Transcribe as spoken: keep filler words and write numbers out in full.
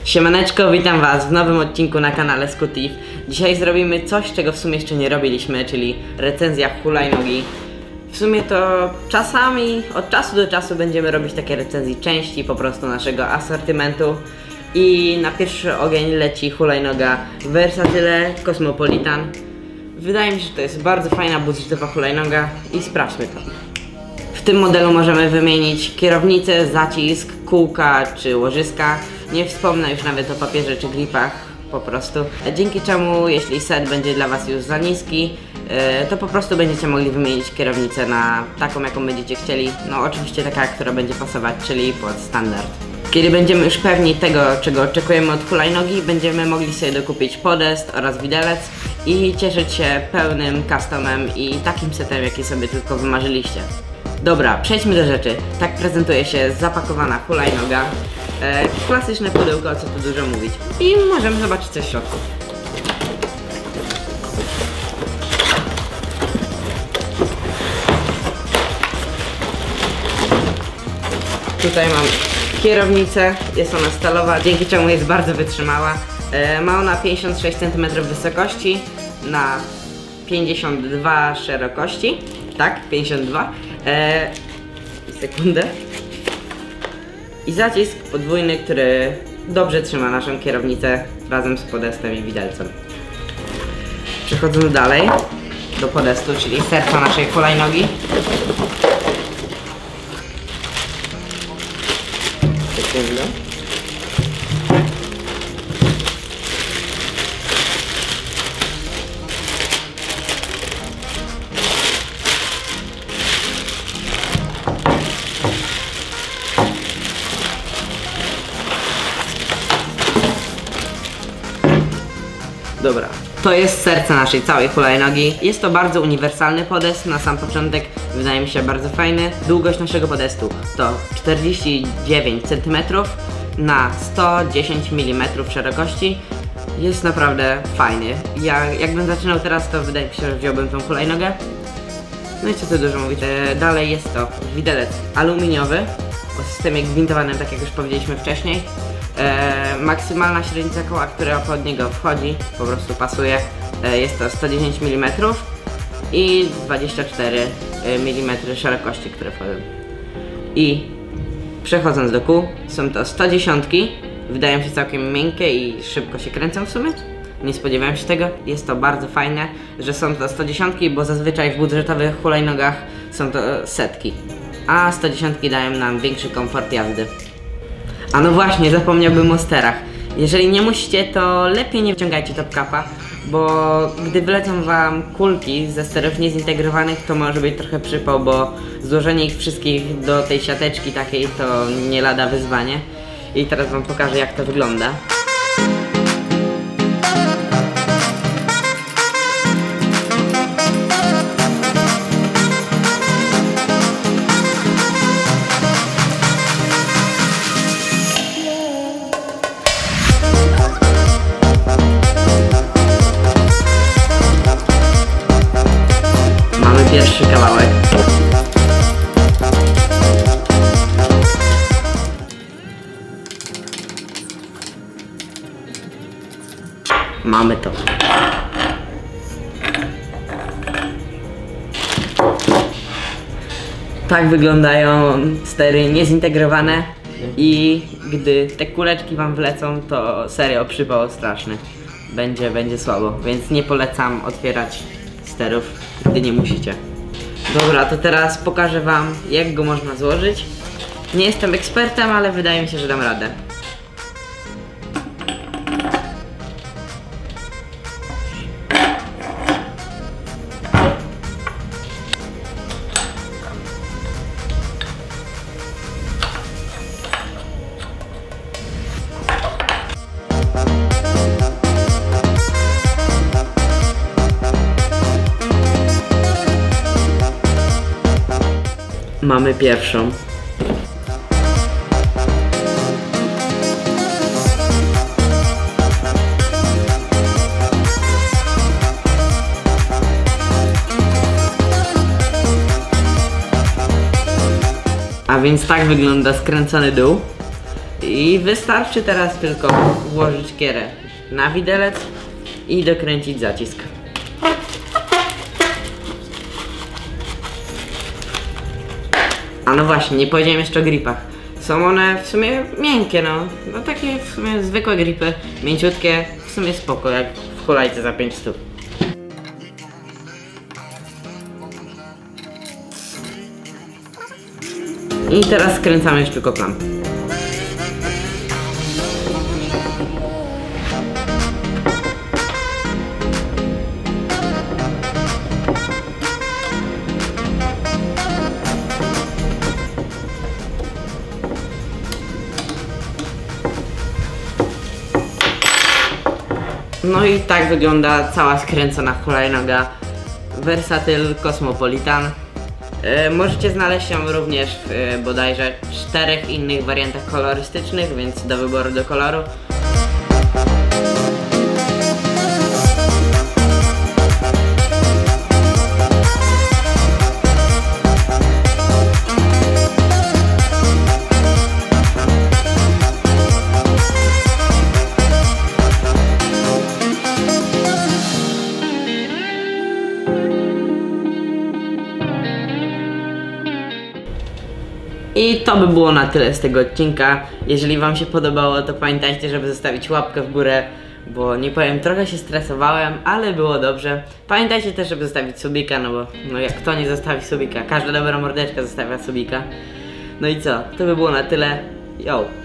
Siemaneczko, witam was w nowym odcinku na kanale Scootif. Dzisiaj zrobimy coś, czego w sumie jeszcze nie robiliśmy, czyli recenzja hulajnogi. W sumie to czasami, od czasu do czasu będziemy robić takie recenzje części po prostu naszego asortymentu. I na pierwszy ogień leci hulajnoga Versatile Cosmopolitan. Wydaje mi się, że to jest bardzo fajna, budżetowa hulajnoga i sprawdźmy to. W tym modelu możemy wymienić kierownicę, zacisk, kółka czy łożyska. Nie wspomnę już nawet o papierze czy gripach, po prostu. Dzięki czemu, jeśli set będzie dla was już za niski, to po prostu będziecie mogli wymienić kierownicę na taką, jaką będziecie chcieli. No oczywiście taka, która będzie pasować, czyli pod standard. Kiedy będziemy już pewni tego, czego oczekujemy od hulajnogi, będziemy mogli sobie dokupić podest oraz widelec i cieszyć się pełnym customem i takim setem, jaki sobie tylko wymarzyliście. Dobra, przejdźmy do rzeczy. Tak prezentuje się zapakowana hulajnoga. E, klasyczne pudełko, co tu dużo mówić. I możemy zobaczyć coś w środku. Tutaj mam kierownicę, jest ona stalowa, dzięki czemu jest bardzo wytrzymała. E, ma ona pięćdziesiąt sześć centymetrów wysokości na pięćdziesiąt dwa szerokości. Tak, pięćdziesiąt dwa. E, sekundę. I zacisk podwójny, który dobrze trzyma naszą kierownicę razem z podestem i widelcem. Przechodząc dalej do podestu, czyli serca naszej hulajnogi. Sekundę. Dobra, to jest serce naszej całej hulajnogi. Jest to bardzo uniwersalny podest, na sam początek wydaje mi się bardzo fajny. Długość naszego podestu to czterdzieści dziewięć centymetrów na sto dziesięć milimetrów szerokości. Jest naprawdę fajny. Ja, jakbym zaczynał teraz, to wydaje mi się, że wziąłbym tą hulajnogę. No i co tu dużo mówić. E, dalej jest to widelec aluminiowy o systemie gwintowanym, tak jak już powiedzieliśmy wcześniej. E, maksymalna średnica koła, która pod niego wchodzi, po prostu pasuje, e, jest to sto dziesięć milimetrów i dwadzieścia cztery milimetry szerokości, które wchodzą. I przechodząc do kół, są to sto dziesięć, wydają się całkiem miękkie i szybko się kręcą w sumie. Nie spodziewałem się tego, jest to bardzo fajne, że są to sto dziesięć, bo zazwyczaj w budżetowych hulajnogach są to setki, a sto dziesięć dają nam większy komfort jazdy. A no właśnie, zapomniałbym o sterach. Jeżeli nie musicie, to lepiej nie wciągajcie top-capa, bo gdy wylecą wam kulki ze sterów niezintegrowanych, to może być trochę przypał, bo złożenie ich wszystkich do tej siateczki takiej to nie lada wyzwanie. I teraz wam pokażę, jak to wygląda. Pierwszy kawałek. Mamy to. Tak wyglądają stery niezintegrowane i gdy te kuleczki wam wlecą, to serio przypał straszny. Będzie, będzie słabo, więc nie polecam otwierać sterów, gdy nie musicie. Dobra, to teraz pokażę wam, jak go można złożyć. Nie jestem ekspertem, ale wydaje mi się, że dam radę. Mamy pierwszą. A więc tak wygląda skręcony dół. I wystarczy teraz tylko włożyć kierę na widelec i dokręcić zacisk. A no właśnie, nie powiedziałem jeszcze o gripach. Są one w sumie miękkie, no. No takie w sumie zwykłe gripy, mięciutkie, w sumie spoko, jak w hulajce za pięć stów. I teraz skręcamy już tylko klampę. No i tak wygląda cała skręcona hulajnoga Versatyl Cosmopolitan. Yy, możecie znaleźć ją również w yy, bodajże czterech innych wariantach kolorystycznych, więc do wyboru do koloru. I to by było na tyle z tego odcinka. Jeżeli wam się podobało, to pamiętajcie, żeby zostawić łapkę w górę, bo nie powiem, trochę się stresowałem, ale było dobrze. Pamiętajcie też, żeby zostawić subika, no bo no jak kto nie zostawi subika, każda dobra mordeczka zostawia subika. No i co, to by było na tyle. Yo!